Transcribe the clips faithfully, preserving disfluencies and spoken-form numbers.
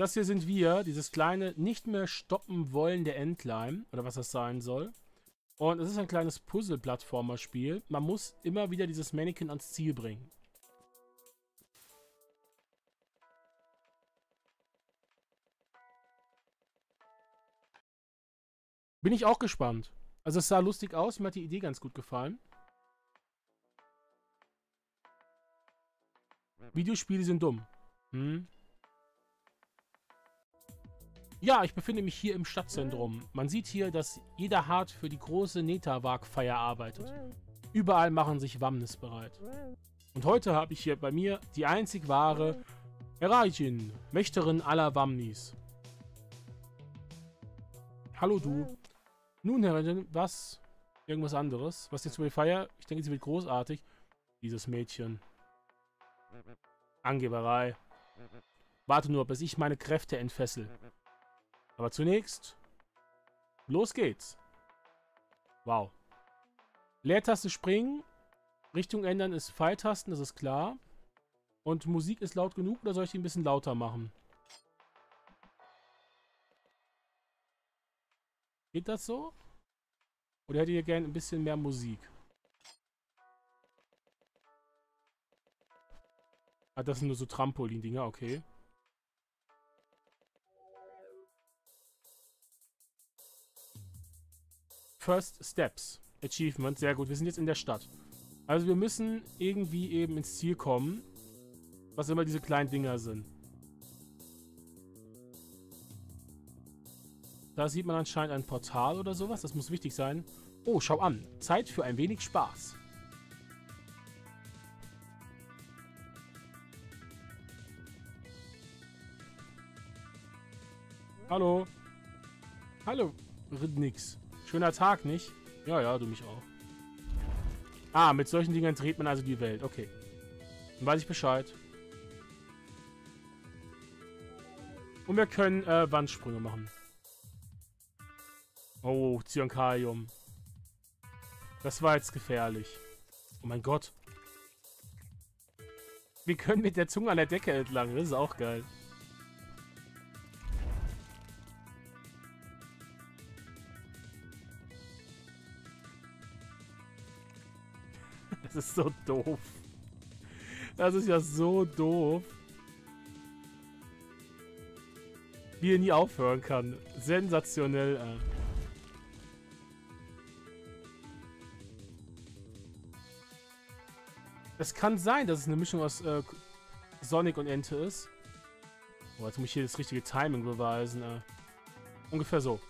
Das hier sind wir, dieses kleine, nicht mehr stoppen wollende Entlein, oder was das sein soll. Und es ist ein kleines Puzzle-Plattformer-Spiel. Man muss immer wieder dieses Mannequin ans Ziel bringen. Bin ich auch gespannt. Also es sah lustig aus, mir hat die Idee ganz gut gefallen. Videospiele sind dumm. Hm? Ja, ich befinde mich hier im Stadtzentrum. Man sieht hier, dass jeder hart für die große Netawag-Feier arbeitet. Überall machen sich Wamnis bereit. Und heute habe ich hier bei mir die einzig wahre Erajin, Wächterin aller Wamnis. Hallo du. Nun, Herrin, was? Irgendwas anderes? Was jetzt über die Feier? Ich denke, sie wird großartig. Dieses Mädchen. Angeberei. Warte nur, bis ich meine Kräfte entfessel. Aber zunächst, los geht's. Wow. Leertaste springen, Richtung ändern ist Pfeiltasten, das ist klar. Und Musik ist laut genug, oder soll ich die ein bisschen lauter machen? Geht das so? Oder hättet ihr gerne ein bisschen mehr Musik? Ah, das sind nur so Trampolin-Dinger, okay. First Steps. Achievement, sehr gut. Wir sind jetzt in der Stadt. Also wir müssen irgendwie eben ins Ziel kommen. Was immer diese kleinen Dinger sind. Da sieht man anscheinend ein Portal oder sowas. Das muss wichtig sein. Oh, schau an. Zeit für ein wenig Spaß. Hallo. Hallo, Ridnix. Schöner Tag, nicht? Ja, ja, du mich auch. Ah, mit solchen Dingern dreht man also die Welt. Okay. Dann weiß ich Bescheid. Und wir können äh, Wandsprünge machen. Oh, Zyankalium. Das war jetzt gefährlich. Oh mein Gott. Wir können mit der Zunge an der Decke entlang. Das ist auch geil. Das ist so doof. Das ist ja so doof. Wie er nie aufhören kann. Sensationell, äh. Es kann sein, dass es eine Mischung aus äh, Sonic und Ente ist. Oh, jetzt muss ich hier das richtige Timing beweisen. Äh. Ungefähr so.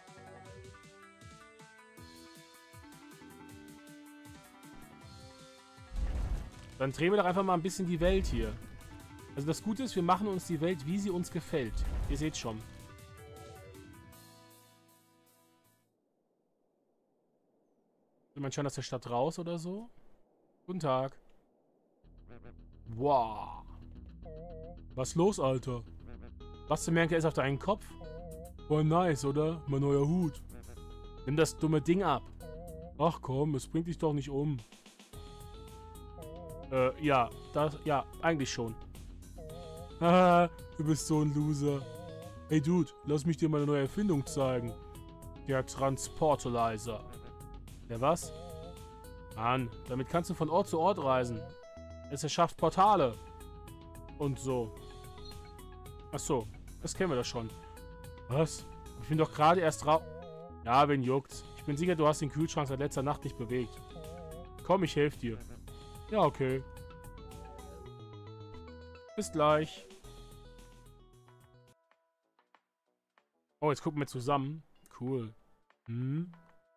Dann drehen wir doch einfach mal ein bisschen die Welt hier. Also das Gute ist, wir machen uns die Welt, wie sie uns gefällt. Ihr seht schon. Will man schon aus der Stadt raus oder so? Guten Tag. Wow. Was los, Alter? Was zum Merken ist auf deinen Kopf? Voll nice, oder? Mein neuer Hut. Nimm das dumme Ding ab. Ach komm, es bringt dich doch nicht um. Äh, ja, das, ja, eigentlich schon. Haha, du bist so ein Loser. Hey Dude, lass mich dir meine neue Erfindung zeigen. Der Transportalizer. Der was? Mann, damit kannst du von Ort zu Ort reisen. Es erschafft Portale. Und so. Ach so, das kennen wir doch schon. Was? Ich bin doch gerade erst raus. Ja, wen juckt's? Ich bin sicher, du hast den Kühlschrank seit letzter Nacht nicht bewegt. Komm, ich helfe dir. Ja, okay. Bis gleich. Oh, jetzt gucken wir zusammen. Cool. Hm.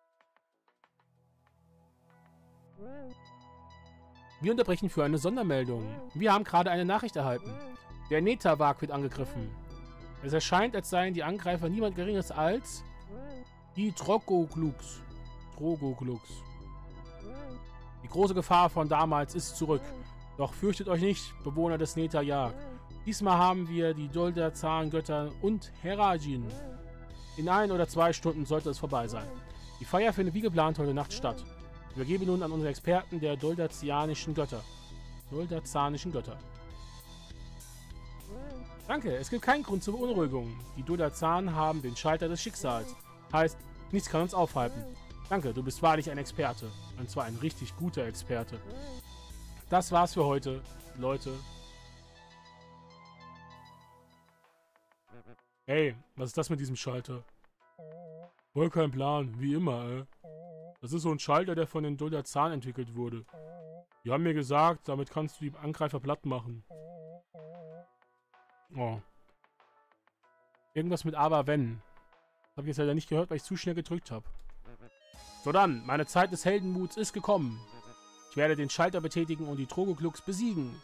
Wir unterbrechen für eine Sondermeldung. Wir haben gerade eine Nachricht erhalten. Der Netawag wird angegriffen. Es erscheint, als seien die Angreifer niemand Geringeres als die Trogoglux. Trogoglux. Die große Gefahr von damals ist zurück. Doch fürchtet euch nicht, Bewohner des Netawag. Diesmal haben wir die Dolda-Zahngötter und Herajin. In ein oder zwei Stunden sollte es vorbei sein. Die Feier findet wie geplant heute Nacht statt. Wir geben nun an unsere Experten der Doldazianischen Götter. Doldazanischen Götter. Danke, es gibt keinen Grund zur Beunruhigung. Die Dodazan haben den Schalter des Schicksals. Heißt, nichts kann uns aufhalten. Danke, du bist wahrlich ein Experte. Und zwar ein richtig guter Experte. Das war's für heute, Leute. Hey, was ist das mit diesem Schalter? Voll kein Plan, wie immer, äh. Das ist so ein Schalter, der von den Dodazan entwickelt wurde. Die haben mir gesagt, damit kannst du die Angreifer platt machen. Oh. Irgendwas mit aber wenn. Das habe ich jetzt leider nicht gehört, weil ich zu schnell gedrückt habe. So dann, meine Zeit des Heldenmuts ist gekommen. Ich werde den Schalter betätigen und die Trogoglucks besiegen.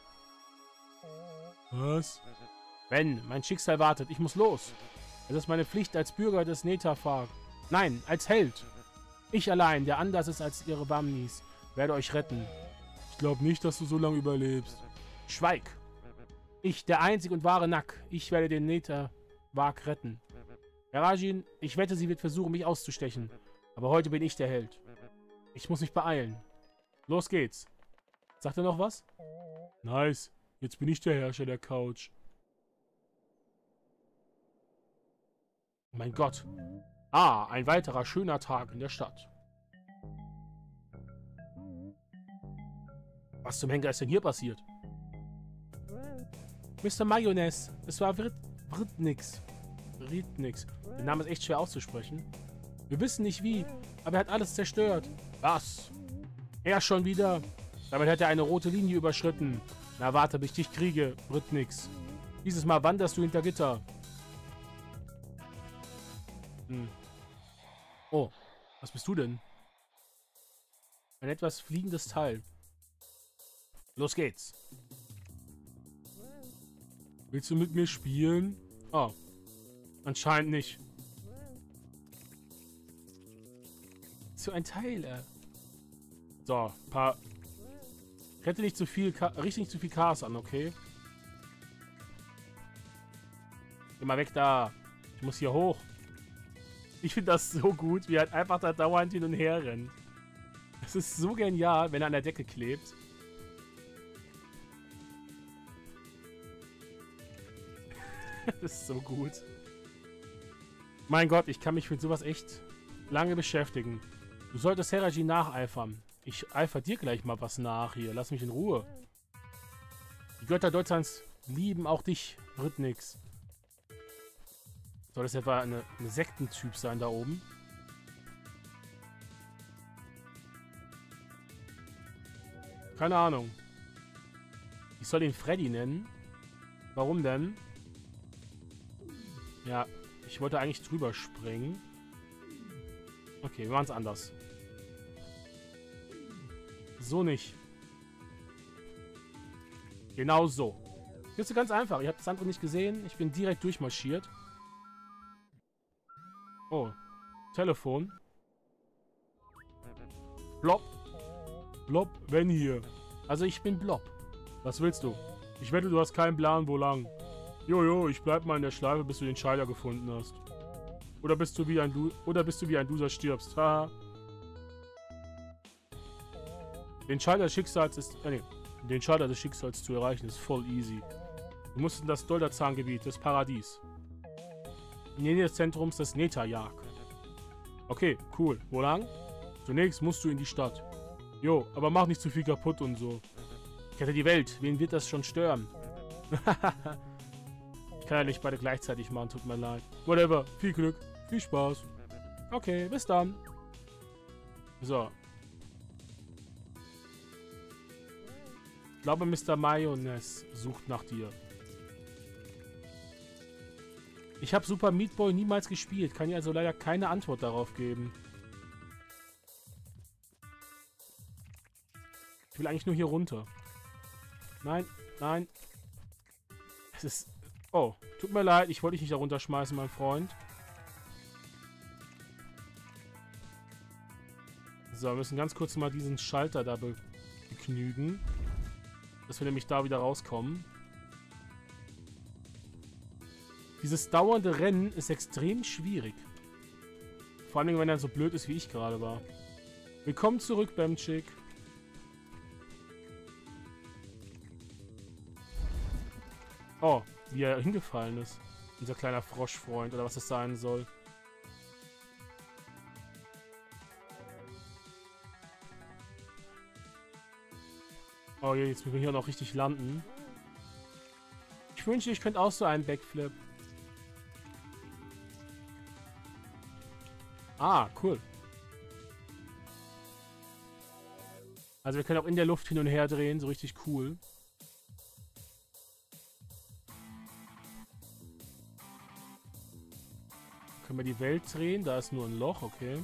Was? Wenn, mein Schicksal wartet, ich muss los. Es ist meine Pflicht als Bürger des Netafag. Nein, als Held. Ich allein, der anders ist als ihre Bamnis, werde euch retten. Ich glaube nicht, dass du so lange überlebst. Schweig. Ich, der einzig und wahre Nack, ich werde den Netafag retten. Herajin, ich wette, sie wird versuchen, mich auszustechen. Aber heute bin ich der Held. Ich muss mich beeilen. Los geht's. Sagt er noch was? Nice. Jetzt bin ich der Herrscher der Couch. Mein Gott. Ah, ein weiterer schöner Tag in der Stadt. Was zum Henker ist denn hier passiert? Mister Mayonnaise, es war Vrit Vritnix. Vritnix. Der Name ist echt schwer auszusprechen. Wir wissen nicht wie, aber er hat alles zerstört. Was? Er schon wieder? Damit hat er eine rote Linie überschritten. Na warte, bis ich dich kriege, Vritnix. Dieses Mal wanderst du hinter Gitter. Hm. Oh, was bist du denn? Ein etwas fliegendes Teil. Los geht's. Willst du mit mir spielen? Oh, anscheinend nicht. So ein Teil, äh. So, paar... Rette nicht zu viel... Ka richte nicht zu viel Chaos an, okay? Geh mal weg da. Ich muss hier hoch. Ich finde das so gut, wie er halt einfach da dauernd hin und her rennt. Es ist so genial, wenn er an der Decke klebt. Das ist so gut. Mein Gott, ich kann mich mit sowas echt lange beschäftigen. Du solltest Herajin nacheifern. Ich eifer dir gleich mal was nach hier. Lass mich in Ruhe. Die Götter Deutschlands lieben auch dich, Vritnix. Soll das etwa eine, eine Sektentyp sein da oben? Keine Ahnung. Ich soll ihn Freddy nennen. Warum denn? Ja, ich wollte eigentlich drüber springen. Okay, wir machen es anders. So nicht. Genau so. Jetzt ist ganz einfach. Ihr habt das andere nicht gesehen. Ich bin direkt durchmarschiert. Oh. Telefon. Blob. Blob, wenn hier. Also ich bin Blob. Was willst du? Ich wette, du hast keinen Plan, wo lang. Jojo, ich bleib mal in der Schleife, bis du den Schalter gefunden hast. Oder bist du wie ein Du oder bist du wie ein Loser stirbst. Haha. Den Schalter des Schicksals ist. Äh, nee. Den Schalter des Schicksals zu erreichen ist voll easy. Du musst in das Dodazan-Gebiet, das Paradies. In der Nähe des Zentrums des Netafag. Okay, cool. Wo lang? Zunächst musst du in die Stadt. Jo, aber mach nicht zu viel kaputt und so. Ich rette die Welt. Wen wird das schon stören? Ich kann ja nicht beide gleichzeitig machen, tut mir leid. Whatever. Viel Glück. Viel Spaß. Okay, bis dann. So. Ich glaube, Mister Mayonnaise sucht nach dir. Ich habe Super Meat Boy niemals gespielt, kann dir also leider keine Antwort darauf geben. Ich will eigentlich nur hier runter. Nein, nein. Es ist... Oh, tut mir leid, ich wollte dich nicht da runterschmeißen, mein Freund. So, wir müssen ganz kurz mal diesen Schalter da be begnügen. Dass wir nämlich da wieder rauskommen. Dieses dauernde Rennen ist extrem schwierig. Vor allem, wenn er so blöd ist, wie ich gerade war. Willkommen zurück, Bamchick. Oh, wie er hingefallen ist. Unser kleiner Froschfreund oder was das sein soll. Oh je, jetzt müssen wir hier noch richtig landen. Ich wünschte, ich könnte auch so einen Backflip. Ah, cool. Also wir können auch in der Luft hin und her drehen, so richtig cool. Können wir die Welt drehen? Da ist nur ein Loch, okay.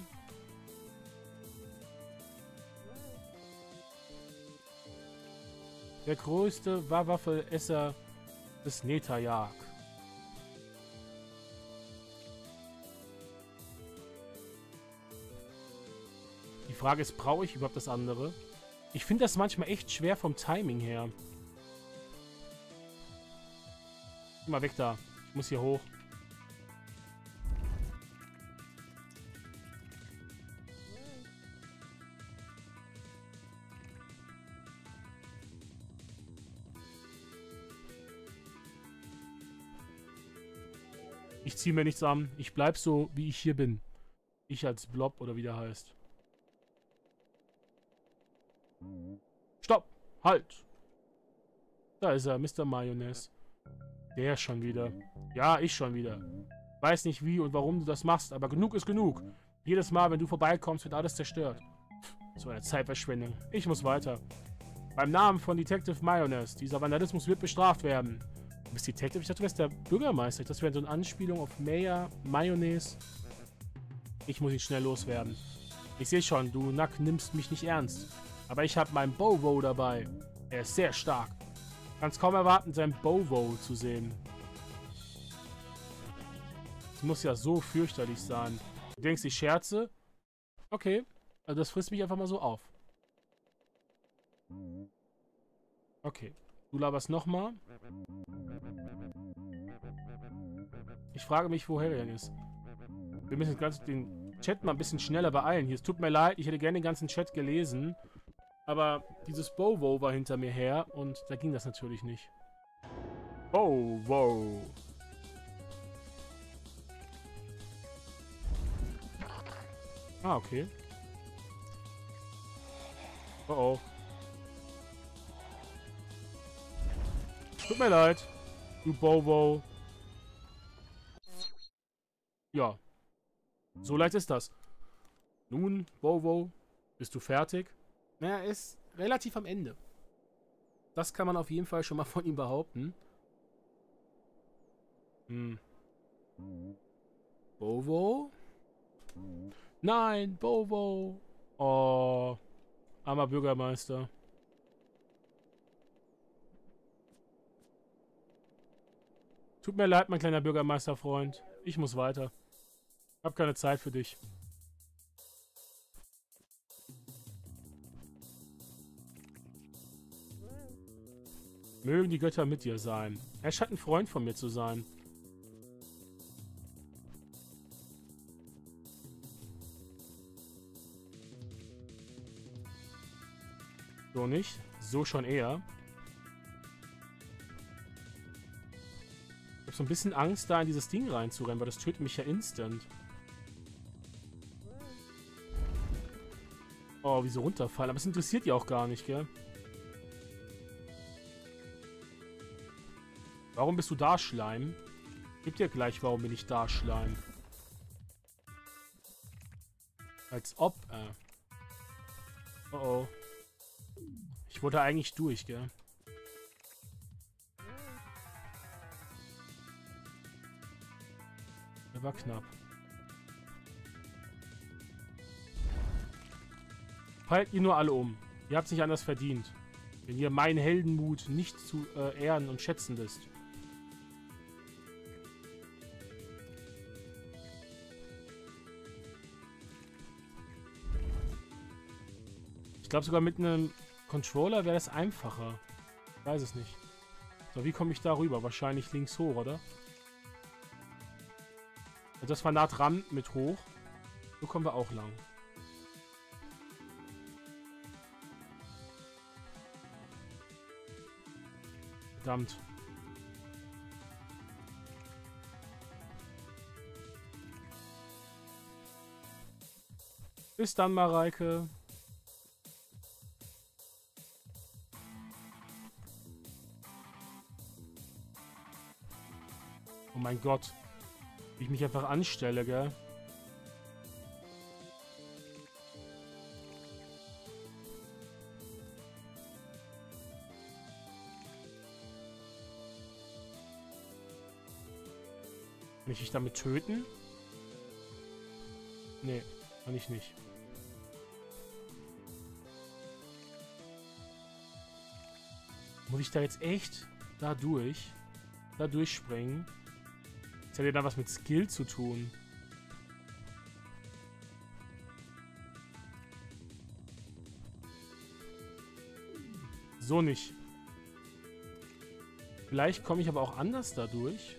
Der größte Waffelesser des Netherjag. Die Frage ist, brauche ich überhaupt das andere? Ich finde das manchmal echt schwer vom Timing her. Geh mal weg da. Ich muss hier hoch. Ich ziehe mir nichts an. Ich bleib so, wie ich hier bin. Ich als Blob oder wie der heißt. Stopp! Halt! Da ist er, Mister Mayonnaise. Der schon wieder. Ja, ich schon wieder. Weiß nicht wie und warum du das machst, aber genug ist genug. Jedes Mal, wenn du vorbeikommst, wird alles zerstört. So eine Zeitverschwendung. Ich muss weiter. Beim Namen von Detective Mayonnaise. Dieser Vandalismus wird bestraft werden. Du bist Detective? Ich dachte, du wärst der Bürgermeister. Das wäre so eine Anspielung auf Mayor Mayonnaise. Ich muss ihn schnell loswerden. Ich sehe schon, du Nack nimmst mich nicht ernst. Aber ich habe meinen Bovo dabei. Er ist sehr stark. Kannst kaum erwarten, seinen Bovo zu sehen. Das muss ja so fürchterlich sein. Du denkst, ich scherze? Okay. Also das frisst mich einfach mal so auf. Okay. Du laberst nochmal. Ich frage mich, woher er denn ist. Wir müssen ganz den Chat mal ein bisschen schneller beeilen. Hier, es tut mir leid, ich hätte gerne den ganzen Chat gelesen. Aber dieses Bovo war hinter mir her und da ging das natürlich nicht. Bovo. Ah, okay. Oh oh. Tut mir leid, du Bovo. Ja. So leicht ist das. Nun, Bovo, bist du fertig? Er ist relativ am Ende. Das kann man auf jeden Fall schon mal von ihm behaupten. Hm. Bovo? Nein, Bovo. Oh. Armer Bürgermeister. Tut mir leid, mein kleiner Bürgermeisterfreund. Ich muss weiter. Hab keine Zeit für dich. Mögen die Götter mit dir sein. Er scheint ein Freund von mir zu sein. So nicht. So schon eher. Ich habe so ein bisschen Angst, da in dieses Ding reinzurennen, weil das tötet mich ja instant. Oh, wie so runterfallen. Aber es interessiert die auch gar nicht, gell? Warum bist du da, Schleim? Gib dir gleich, warum bin ich da, Schleim? Als ob, äh. Oh oh. Ich wollte eigentlich durch, gell? Der war knapp. Fallt ihr nur alle um. Ihr habt es nicht anders verdient. Wenn ihr meinen Heldenmut nicht zu äh, ehren und schätzen wisst. Ich glaube sogar mit einem Controller wäre das einfacher. Ich weiß es nicht. So, wie komme ich da rüber? Wahrscheinlich links hoch, oder? Das war nah dran mit hoch. So kommen wir auch lang. Verdammt. Bis dann, Mareike. Oh mein Gott. Wie ich mich einfach anstelle, gell? Kann ich dich damit töten? Nee, kann ich nicht. Muss ich da jetzt echt da durch? Da durchspringen? Das hat ja da was mit Skill zu tun. So nicht. Vielleicht komme ich aber auch anders da durch.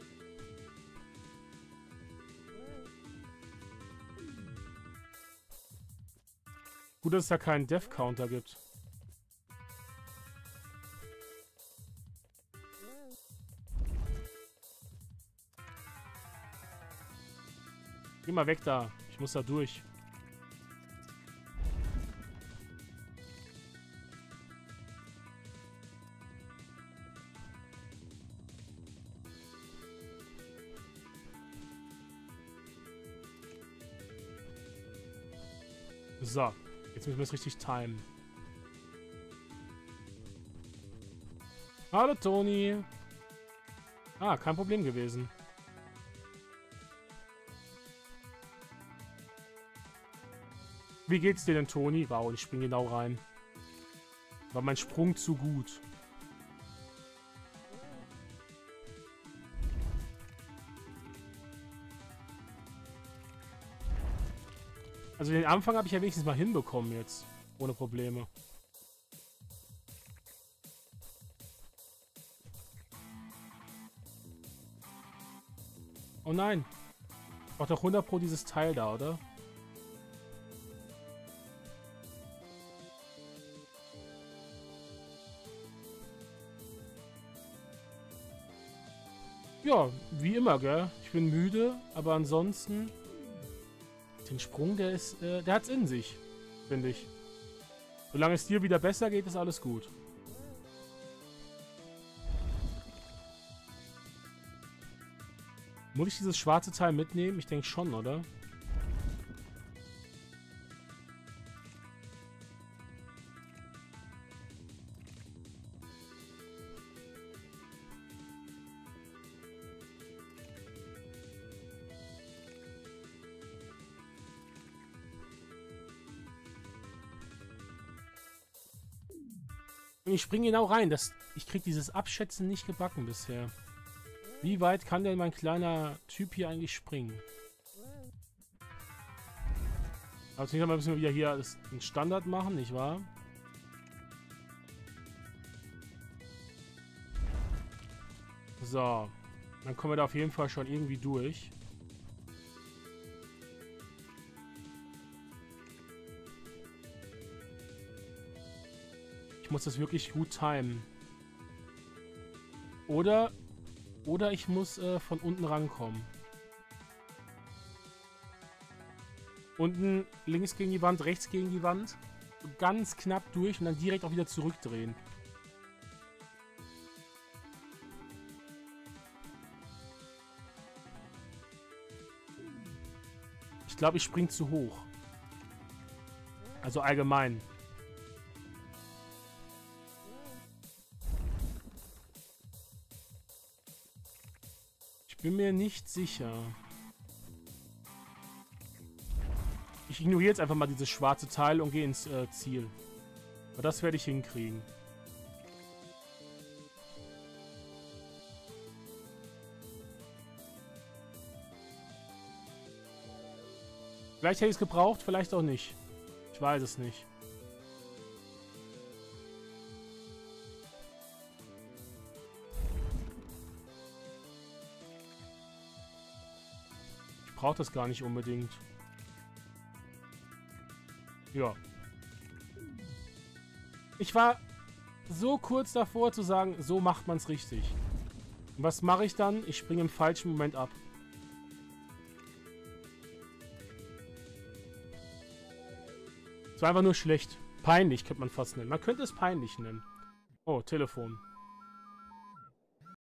Gut, dass es da keinen Death-Counter gibt. Geh mal weg da. Ich muss da durch. So. Jetzt müssen wir es richtig timen. Hallo, Toni. Ah, kein Problem gewesen. Wie geht's dir denn, Toni? Wow, ich springe genau rein. War mein Sprung zu gut. Also den Anfang habe ich ja wenigstens mal hinbekommen jetzt. Ohne Probleme. Oh nein. Braucht doch hundert Pro dieses Teil da, oder? Ja, wie immer, gell? Ich bin müde, aber ansonsten... Den Sprung, der ist, äh, der hat's in sich, finde ich. Solange es dir wieder besser geht, ist alles gut. Muss ich dieses schwarze Teil mitnehmen? Ich denke schon, oder? Und ich springe genau rein. Das, ich kriege dieses Abschätzen nicht gebacken bisher. Wie weit kann denn mein kleiner Typ hier eigentlich springen? Aber zunächst einmal müssen wir wieder hier das, den Standard machen, nicht wahr? So. Dann kommen wir da auf jeden Fall schon irgendwie durch. Ich muss das wirklich gut timen. Oder, oder ich muss äh, von unten rankommen. Unten links gegen die Wand, rechts gegen die Wand. Ganz knapp durch und dann direkt auch wieder zurückdrehen. Ich glaube, ich springe zu hoch. Also allgemein. Ich bin mir nicht sicher. Ich ignoriere jetzt einfach mal dieses schwarze Teil und gehe ins äh, Ziel. Aber das werde ich hinkriegen. Vielleicht hätte ich es gebraucht, vielleicht auch nicht. Ich weiß es nicht. Ich brauche das gar nicht unbedingt. Ja. Ich war so kurz davor zu sagen, so macht man es richtig. Und was mache ich dann? Ich springe im falschen Moment ab. Es war einfach nur schlecht. Peinlich könnte man fast nennen. Man könnte es peinlich nennen. Oh, Telefon.